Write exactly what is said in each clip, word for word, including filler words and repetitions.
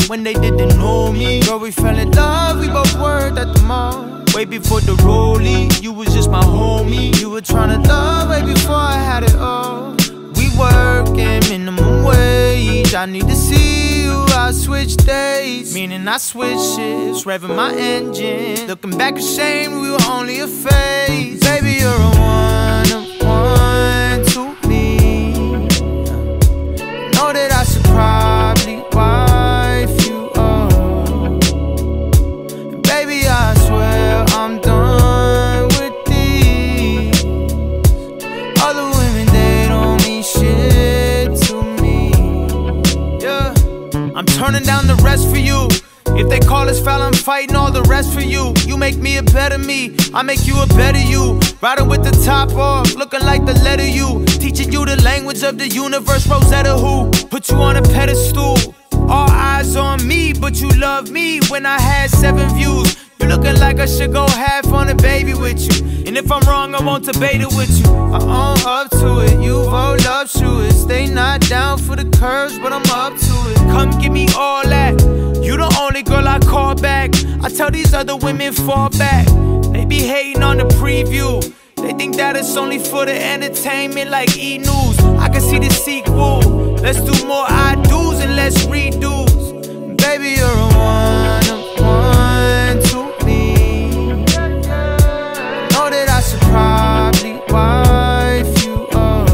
when they didn't know me. Girl, we fell in love, we both worked at the mall. Way before the rollie, you was just my homie. You were tryna love way before I had it all. We working minimum wage. I need to see you, I switch days. Meaning I switch shifts, revving my engine. Looking back ashamed, we were only a phase. Baby, you're a one of one to me. Know that I should probably wife you up. And baby, I swear I'm done with these other women, they don't mean shit to me. Yeah, I'm turning down the rest for you. If they call us foul, I'm fighting all the rest for you. You make me a better me, I make you a better you. Riding with the top off, looking like the letter U. Teaching you the language of the universe, Rosetta who put you on a pedestal. All eyes on me, but you love me when I had seven views. You looking like I should go half on a baby with you. And if I'm wrong, I won't debate it with you. I own up to it, you roll up shooters. They not down for the curves, but I'm up to it. Come give me all that. You the only girl I call back. I tell these other women fall back. They be hating on the preview. They think that it's only for the entertainment like E! News. I can see the sequel. Let's do more I do's and less redos. Baby, you're a one of one to me. Know that I should probably wife you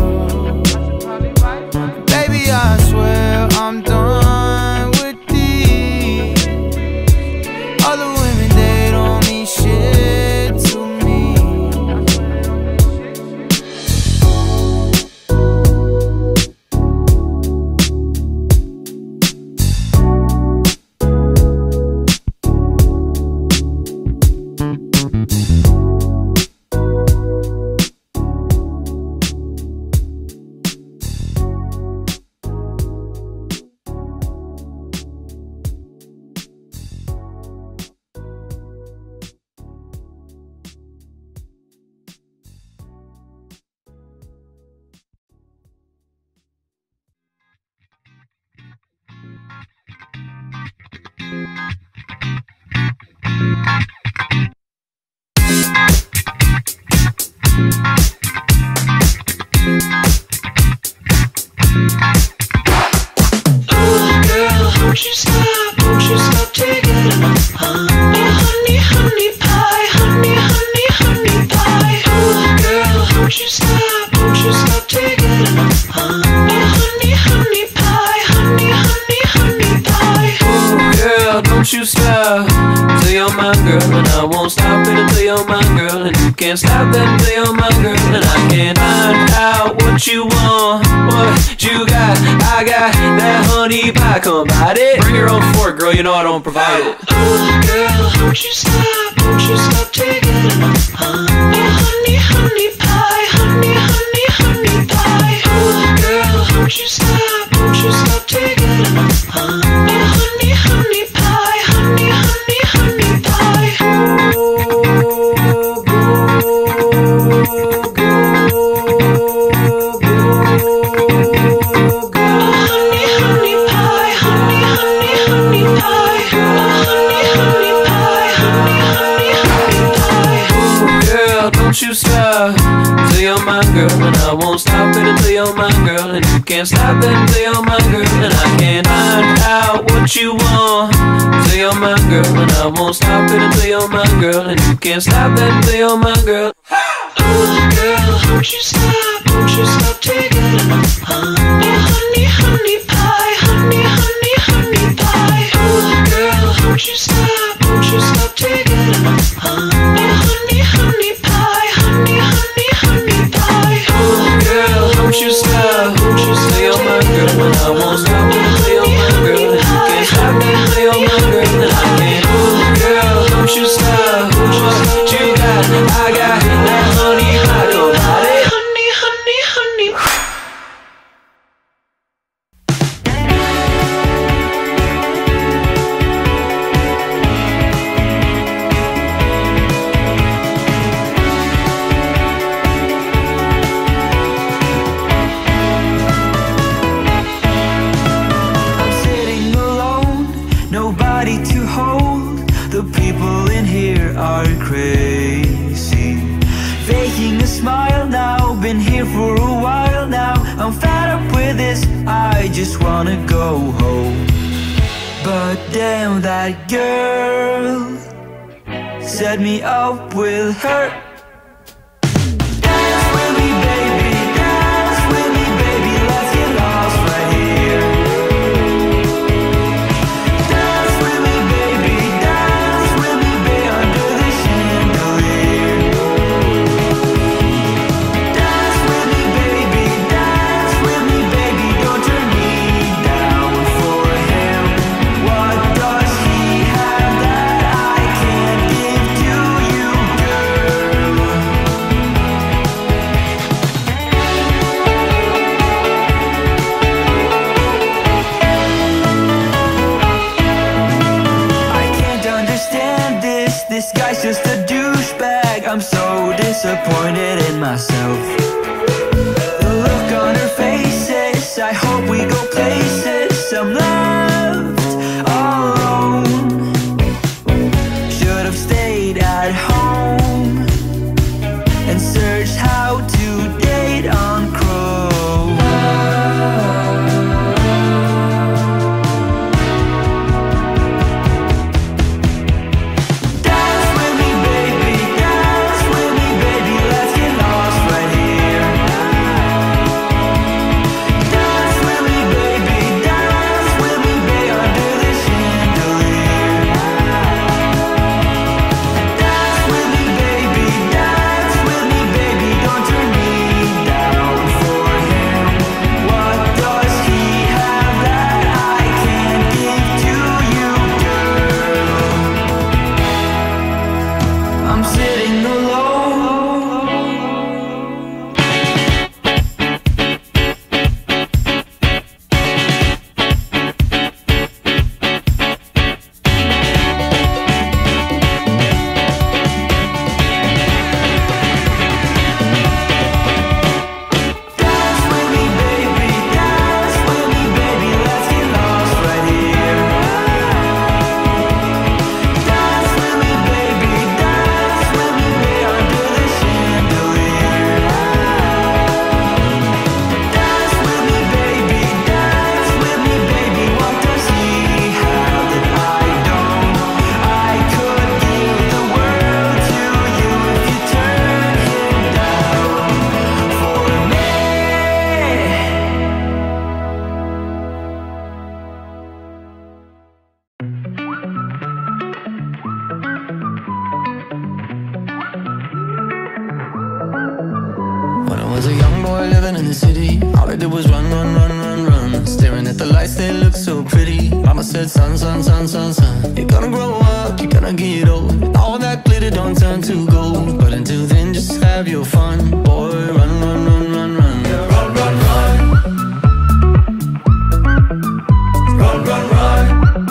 up. Baby, I swear I'm done with these other women, they don't mean shit to me. Won't you stop, won't you stop taking it, huh? Oh honey, honey pie, honey, honey, honey pie. Oh girl, won't you stop, won't you stop taking it, huh? Oh honey, honey pie, honey, honey, honey pie. Oh girl, don't you stop till you're my girl, and I won't stop it until you're my girl, and you can't stop it until you're my girl, and I can't find out what you want, what you got. I got that honey pie, come bite it. Bring your own fork, girl, you know I don't provide it. Oh girl, won't you stop, won't you stop taking it, huh? Oh honey, honey pie, honey, honey, honey pie. Oh girl, won't you stop, won't you stop taking it, huh? Oh honey, honey pie, honey, honey, honey pie. Oh, go, go, go, go, go. Honey, honey pie, honey, honey, honey pie. Honey, honey pie, honey, honey, honey pie. Oh girl, don't you stop till you're my girl, and I won't stop it until you're my girl, and you can't stop it until you're my girl, and I can't find out what you want till you're my girl, and I won't stop it until you're my girl, and you can't stop it until you're my girl. Oh girl, won't you stop, won't you stop taking it, huh? Oh honey, honey pie, honey, honey, honey pie. Oh girl, won't you stop, won't you stop taking it, huh? Oh honey, honey pie, honey, honey, honey pie. Oh girl, won't you stop, won't you stop till you're my girl, and I won't stop it until you're my girl, and you can't stop it until you're my girl, and I can't. Oh girl, don't you stop, what you got, I got that honey pie, go bite it. Honey, honey, honey. a while now. I'm fed up with this, I just wanna go home. But damn, that girl set me up with her. Dance with me, baby, dance with me, baby, let's get lost right here. Dance with me, baby, dance with me, baby, under the chandelier. Dance with me, baby, dance with me, baby, don't turn me down for him. What does he have that I can't give to you, girl? I can't understand this, this guy's just a douchebag. I'm so disappointed in myself. The look on her face says, I hope we go places. I'm left all alone. Should have stayed at home and searched how to date on Chrome. Dance with me, baby, dance with me, baby, let's get lost right here. Dance with me, baby, dance with me, baby, under the chandelier. Dance with me, baby, dance with me, baby, don't turn me down for him. What does he have that I can't give to you, girl? I'm sitting alone. Dance with me, baby, dance with me, baby, let's get lost right here. Dance with me, baby, dance with me, baby, under the chandelier. Dance with me, baby, dance with me, baby, what does he have that I don't? I could give the world to you if you turn him down for me. When I was a young boy living in the city, all I did was run, run, run, run, run. Staring at the lights, they look so pretty. Mama said, son, son, son, son, son, you're gonna grow up, you're gonna get old, and all that glitter don't turn to gold. But until then, just have your fun, boy. Run, run, run, run, run. Run, run, run. Run, run, run.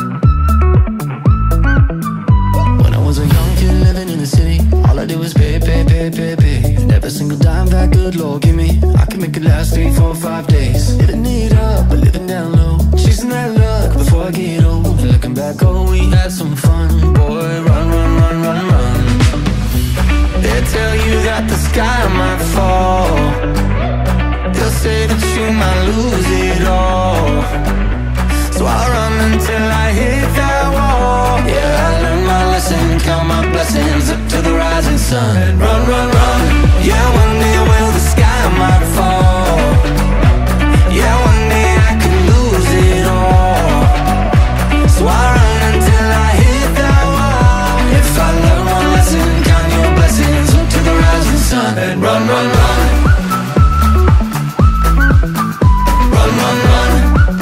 When I was a young kid living in the city, all I did was pay, pay, pay, pay, pay. And every single dime that good Lord give me, I can make it last three, four, five days. Living it up, but living down low, chasing that luck before I get old. And looking back, oh, we had some fun, boy. Run, run, run, run, run. They tell you that the sky might fall. They'll say that you might lose it all. So I run until I hit that wall. Yeah, I learned my lesson, count my blessings up to the rising sun. And run, run, run. Yeah, one day will the sky might fall. Yeah, one day I can lose it all. So I run until I hit that wall. If I learn one lesson, count your blessings up to the rising sun. And run, run, run. Run, run, run.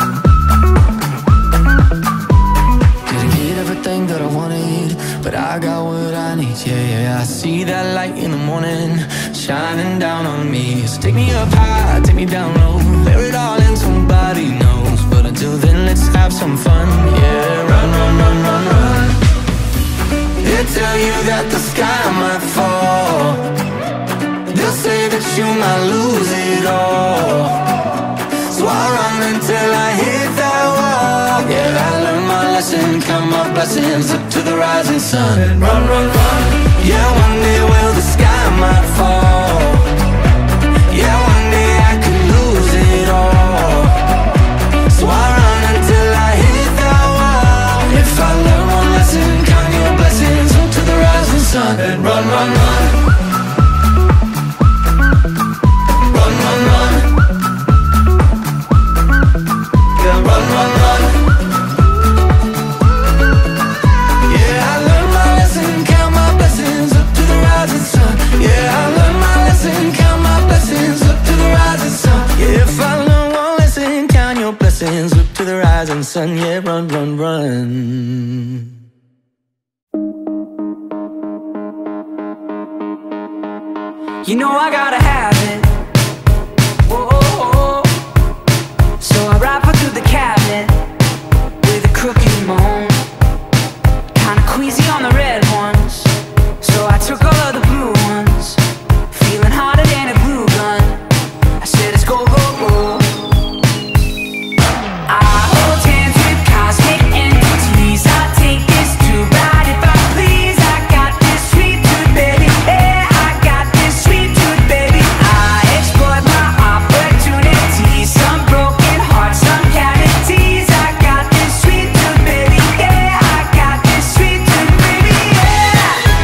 Didn't get everything that I wanted, but I got what I need. Yeah, yeah, I see that light in the morning shining down on me. So take me up high, take me down low, bear it all in, somebody knows. But until then, let's have some fun. Yeah, run, run, run, run, run. They tell you that the sky might fall. They'll say that you might lose it all. So I run until I hit that wall. Yeah, I learned my lesson, count my blessings up to the rising sun. And run, run, run. Yeah, one day will the sky might fall. Yeah, one day I rising sun, yeah, run, run, run. You know I gotta have it. Whoa. So I rifle through the cabinet with a crooked moan, kinda queasy on the red ones, so I took all of the blue ones, feeling hotter than a glue gun. I said it's go, go, go. I hold hands with cosmic entities. I take this too bad if I please. I got this sweet tooth, baby. Yeah, I got this sweet tooth, baby. I exploit my opportunities. Some broken hearts, some cavities. I got this sweet tooth, baby. Yeah, I got this sweet tooth, baby. Yeah.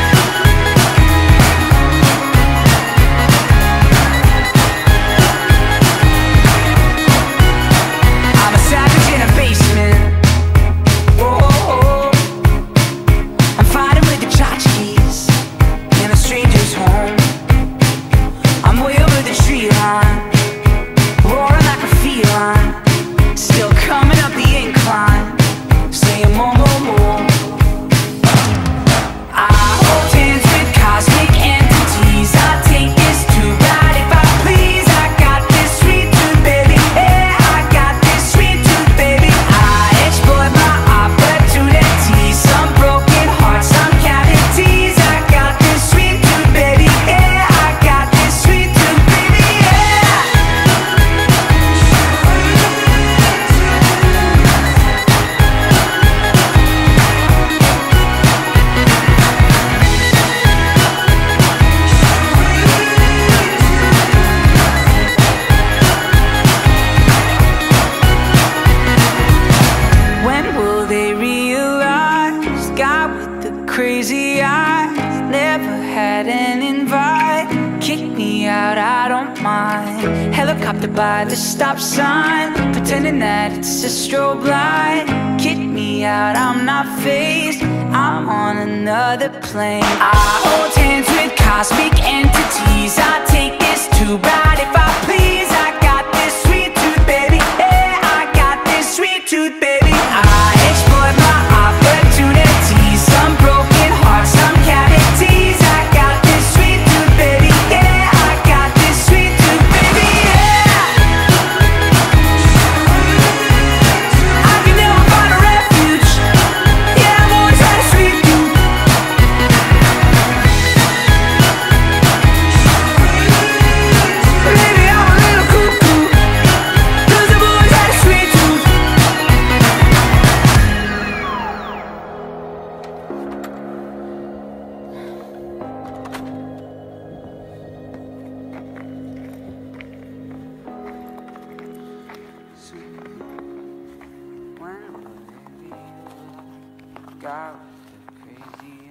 I'm a savage in a basement. Whoa. I'm fighting with the tchotchkes in a stranger's home. I'm way over the tree line, roaring like a feline, still coming up the incline, saying more, more, more. I hold hands with cosmic entities. I take this too bad if I please. I got this sweet tooth, baby. Yeah, I got this sweet tooth, baby. I exploit my opportunities. Some broken hearts, some cavities. I got this sweet tooth, baby. Yeah, I got this sweet tooth, baby. Yeah. When will they realize? Guy with the crazy eyes never had an invite. Kick me out, I don't mind. Helicopter by the stop sign, pretending that it's a strobe light. Kick me out, I'm not phased. I'm on another plane. I hold hands with cosmic entities. I take this too bad if I please. I got this sweet tooth, baby. Yeah, I got this sweet tooth, baby. I exploit my opportunities. Some broken hearts, some cavities. I got this sweet tooth, baby. Yeah, I got this sweet tooth, baby. Yeah. I can never find a refuge. Yeah, I'm always had a sweet tooth. Maybe I'm a little cuckoo, 'cause I've always had a sweet tooth. God, crazy.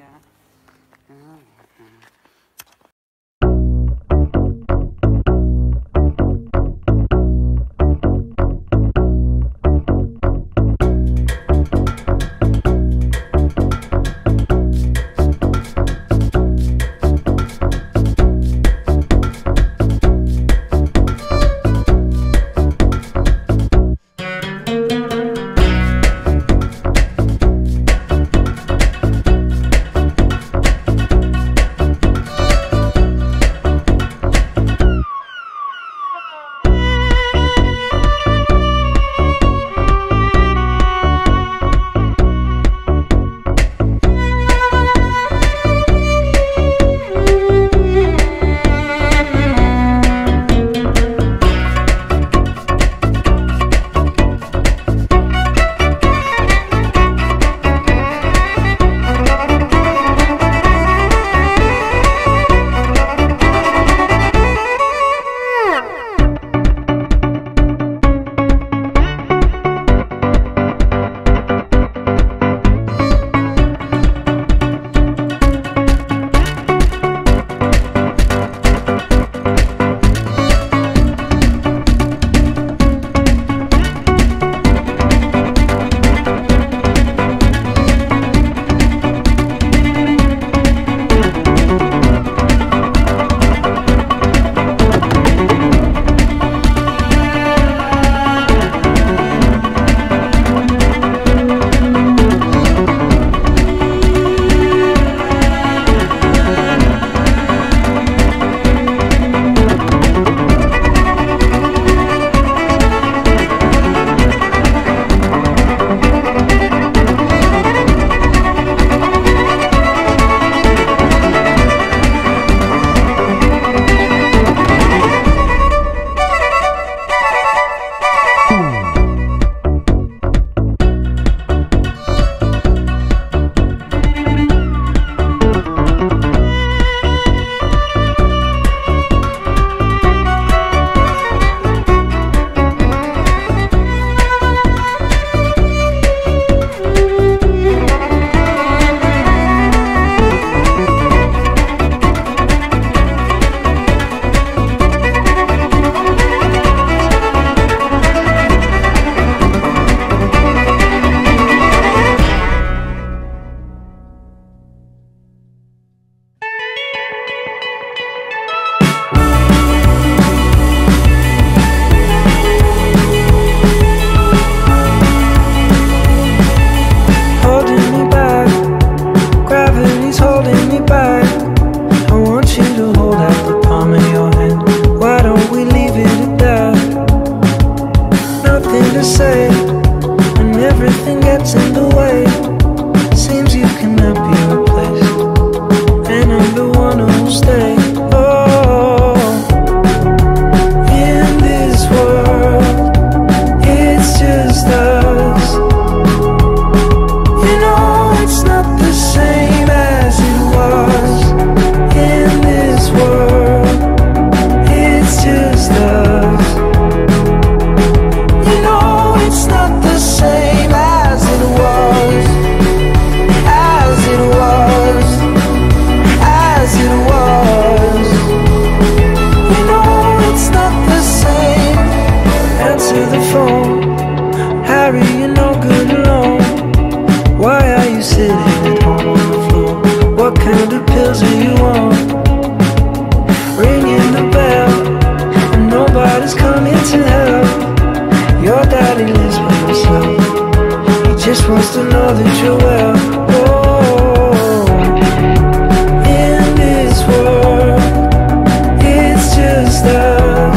to love. Your daddy lives by himself. He just wants to know that you're well. Oh, in this world, it's just us.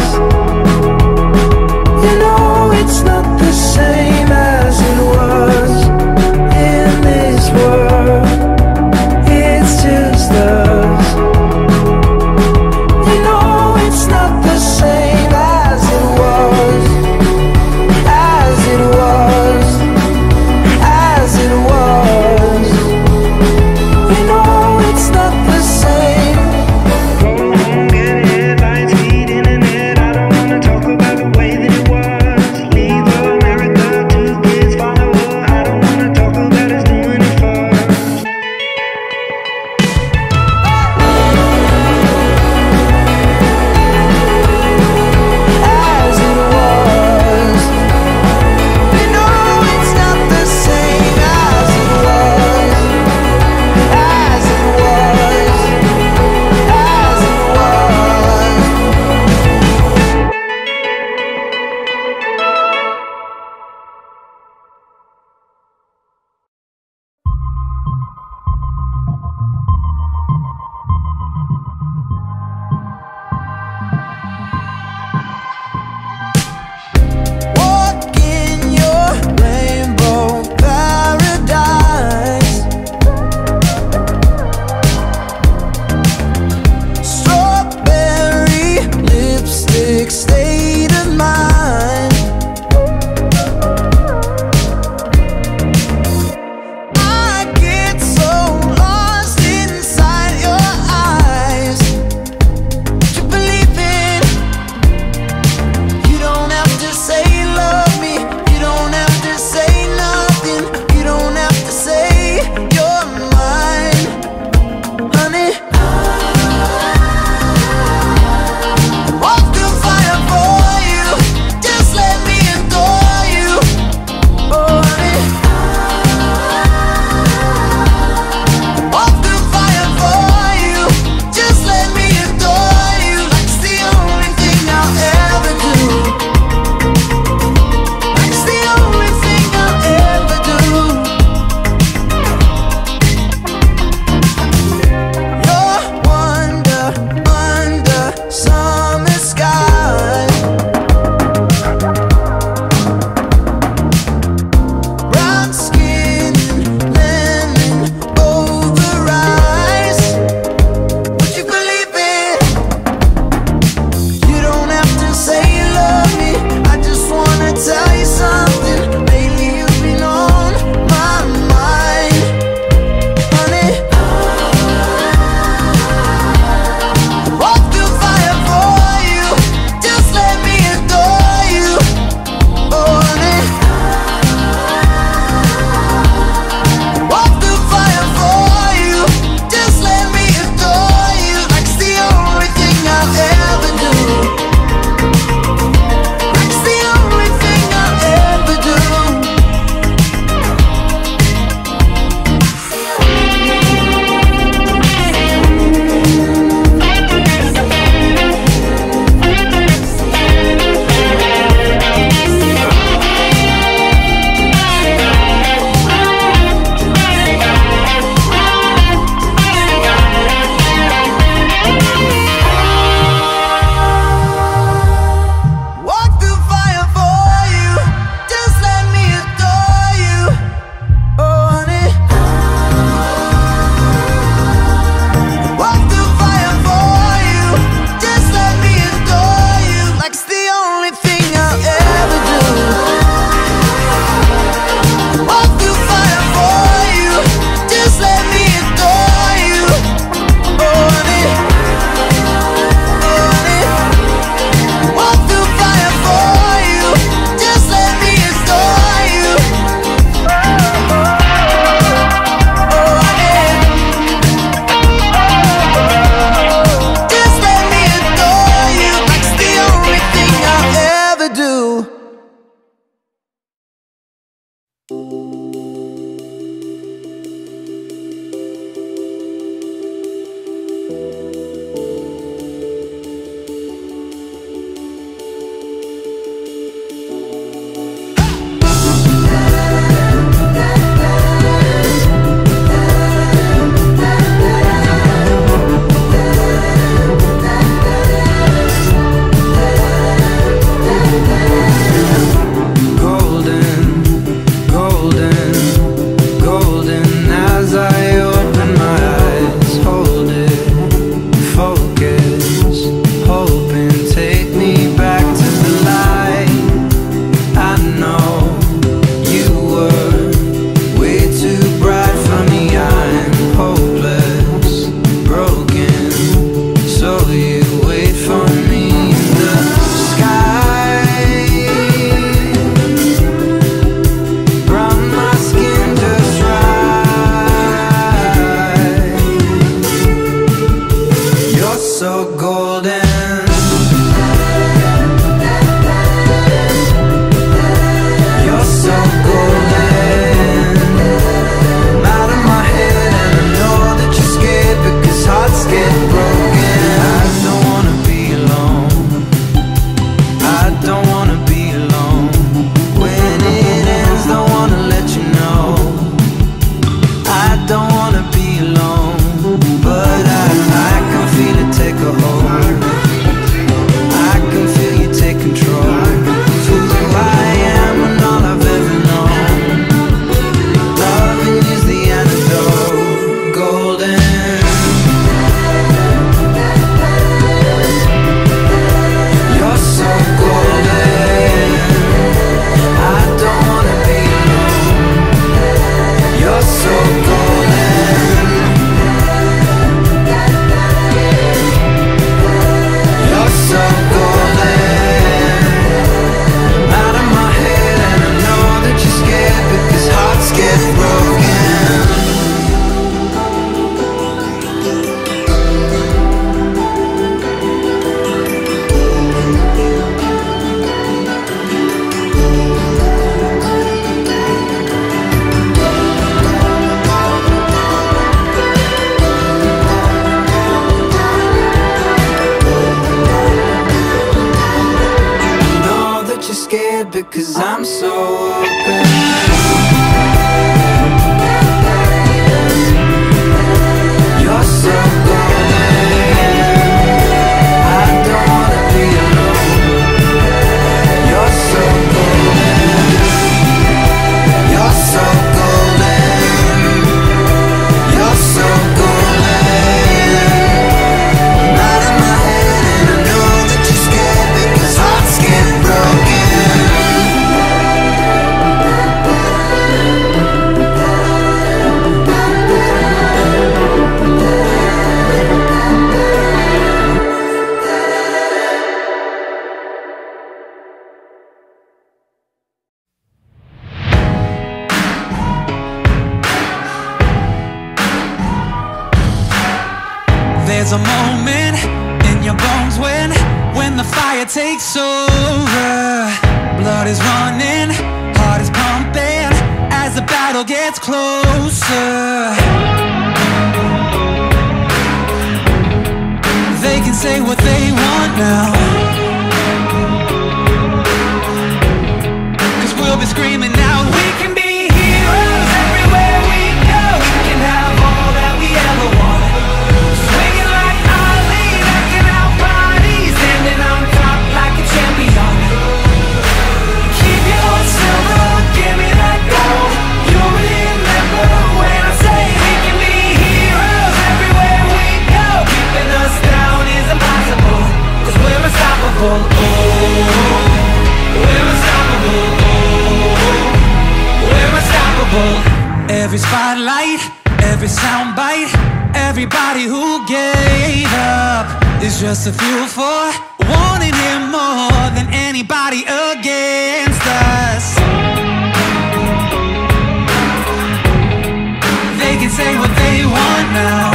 You know it's not the same as it was. In this world, it's just us. You know it's not the same as it was. As it was. As it was. scared because I'm so open. You're so golden. I don't wanna be alone. You're so golden. You're so golden. You're so golden. I'm out of my head and I know that you're scared because hearts get broken. There's a moment in your bones when, when the fire takes over. Blood is running, heart is pumping as the battle gets closer. They can say what they want now, 'cause we'll be screaming out, we can be heroes everywhere we go. We can have all that we ever wanted. Swinging like Ali, knocking out bodies, standing on top like a champion. Keep your silver, give me that gold. You'll remember when I say we can be heroes everywhere we go. Keeping us down is impossible, 'cause we're unstoppable. Oh, we're unstoppable. Oh, we're unstoppable. Every spotlight, every soundbite, everybody who gave up is just a fuel for wanting him more than anybody against us. They can say what they want now,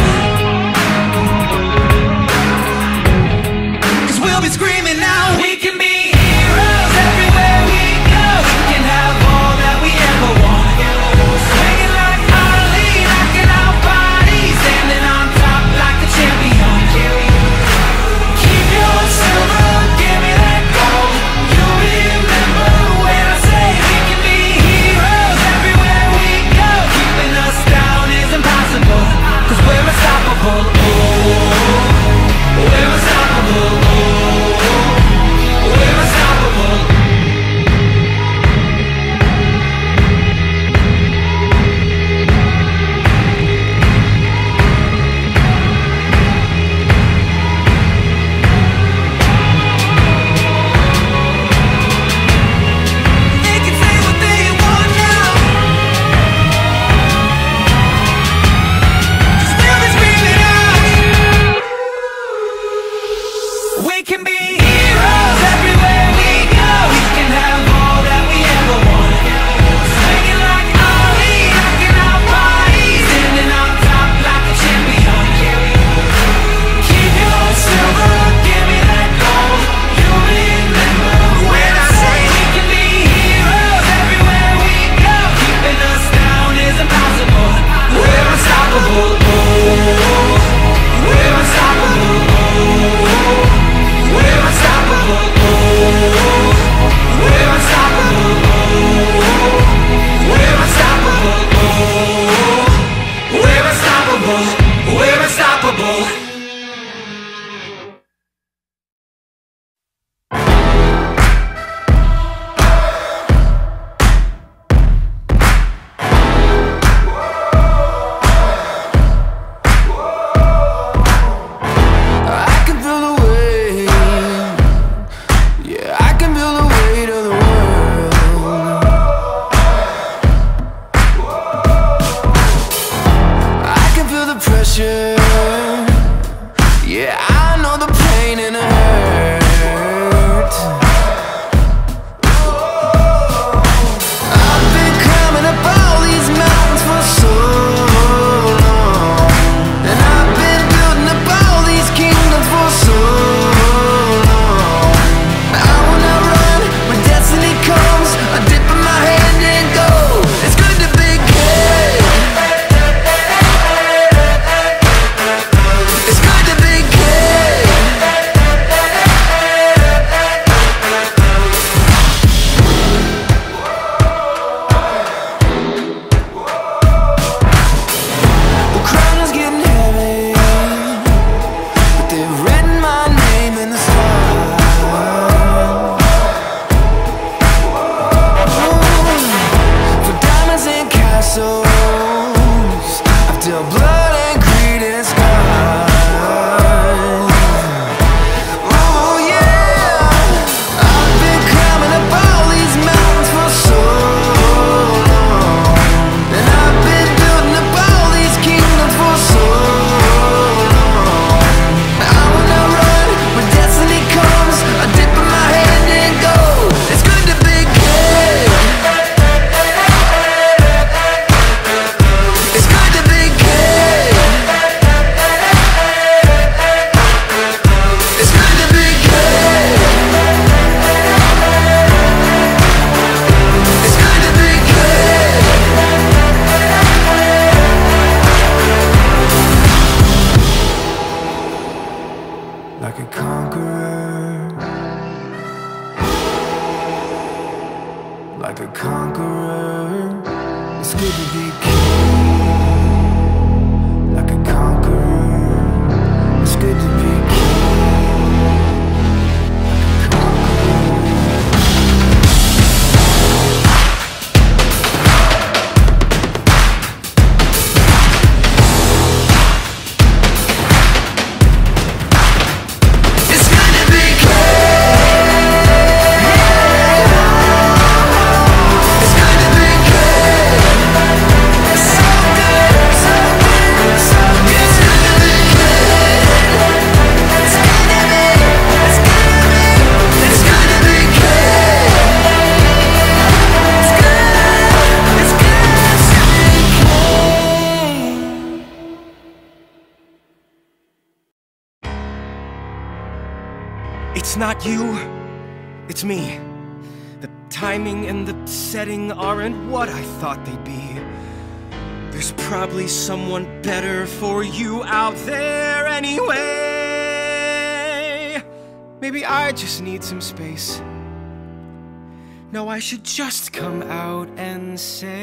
'cause we'll be screaming now, we can be heroes everywhere we go. We can have all that we ever want. Swinging like Ali, knocking out bodies, standing on top like a champion. Keep your silver, give me that gold. You'll like a conqueror. It's good to be king, like a conqueror. It's good to be It's not you, it's me. The timing and the setting aren't what I thought they'd be. There's probably someone better for you out there anyway. Maybe I just need some space. No, I should just come out and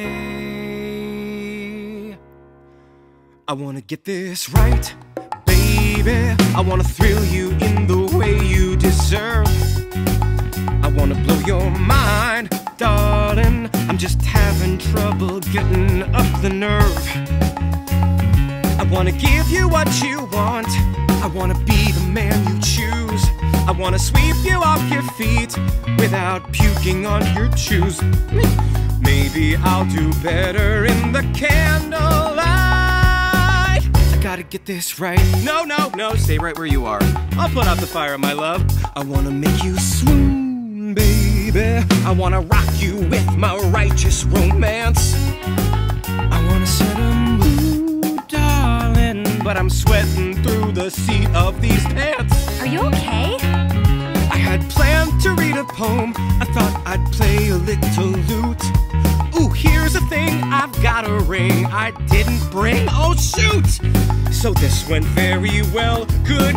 say, I wanna get this right, baby. I wanna thrill you in the way you deserve. I wanna blow your mind, darling. I'm just having trouble getting up the nerve. I wanna give you what you want. I wanna be the man you choose. I wanna sweep you off your feet without puking on your shoes. Maybe I'll do better in the candlelight. I gotta get this right. No, no, no, stay right where you are. I'll put out the fire, my love. I wanna make you swoon, baby. I wanna rock you with my righteous romance. I wanna set a mood, darling, but I'm sweating through the seat of these pants. Are you okay? I had planned to read a poem. I thought I'd play a little lute. Ooh, here's a thing, I've got a ring I didn't bring, oh shoot! So this went very well, good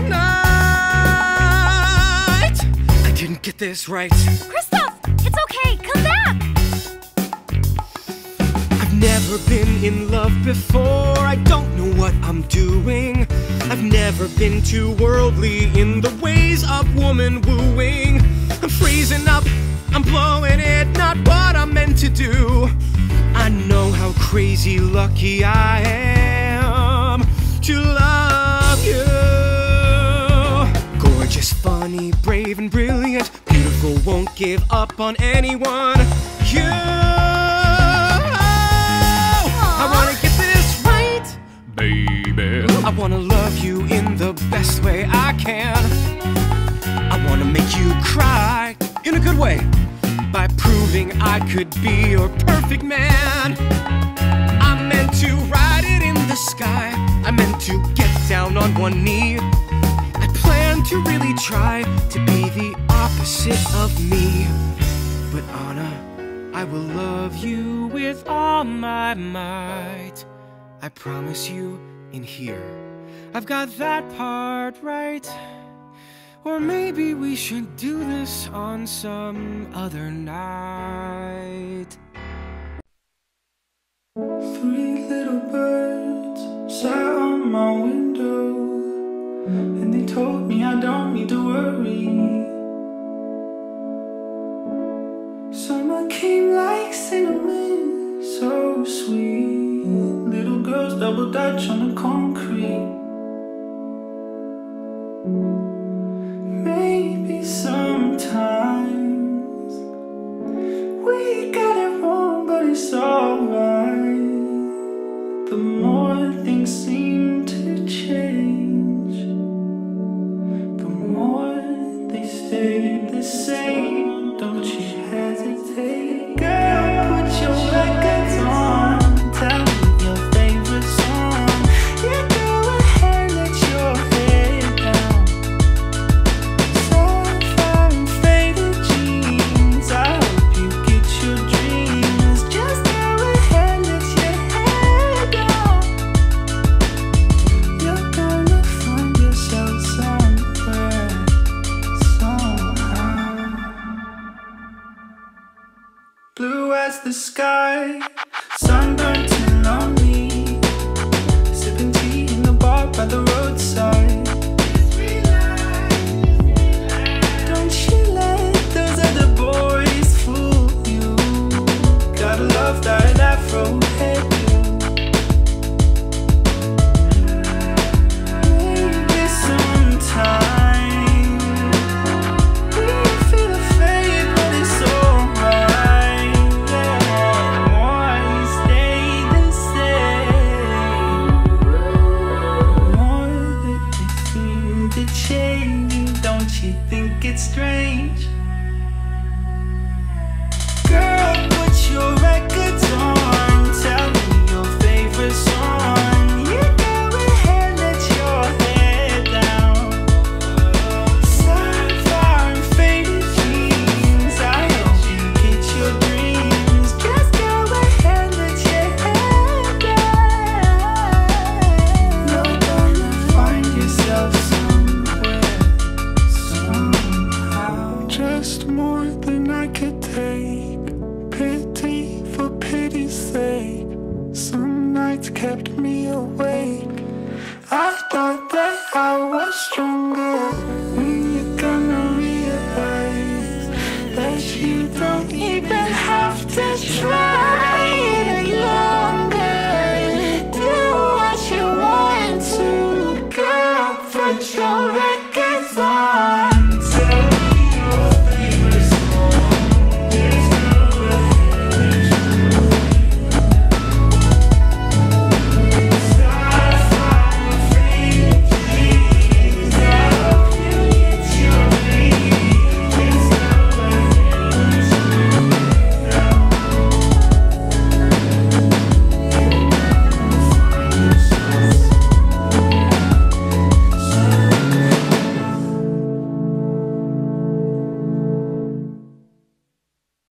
night. I didn't get this right. Christoph, it's okay, come back! I've never been in love before, I don't know what I'm doing. I've never been too worldly in the ways of woman wooing. I'm freezing up, I'm blowing it, not what I'm meant to do. I know how crazy lucky I am to love you. Gorgeous, funny, brave and brilliant, beautiful, won't give up on anyone. You, I wanna get this right, baby. I wanna love you in the best way I can. I wanna make you cry in a good way by proving I could be your perfect man. I meant to ride it in the sky. I meant to get down on one knee. I planned to really try to be the opposite of me. But Anna, I will love you with all my might. I promise you in here, I've got that part right. Or maybe we should do this on some other night. Three little birds sat on my window, and they told me I don't need to worry. Summer came like cinnamon, so sweet. Little girls double dutch on the concrete. Maybe sometimes we got it wrong, but it's alright. The more things seem to change, the more they stay the same. Don't you hesitate, girl, put your records on. Tell me your favorite song. Yeah. blue as the sky, sunburnt and lonely, sipping tea in the bar by the roadside. Don't you let those other boys fool you. Gotta love that afro hairdo. Maybe sometime we feel the fade, but it's alright. Yeah, why stay the same? More that they seem to change. Don't you think it's strange? Girl, put your records on. Tell me your favorite song. You go ahead, let your head down. Sapphire and faded jeans. I hope you get your dreams. Just go ahead, let your head down. You're gonna find yourself somewhere, somehow. Just more than I could take. Pity for pity's sake. Some nights kept me awake. I thought that I was stronger. When you're gonna realize that you don't even have to try.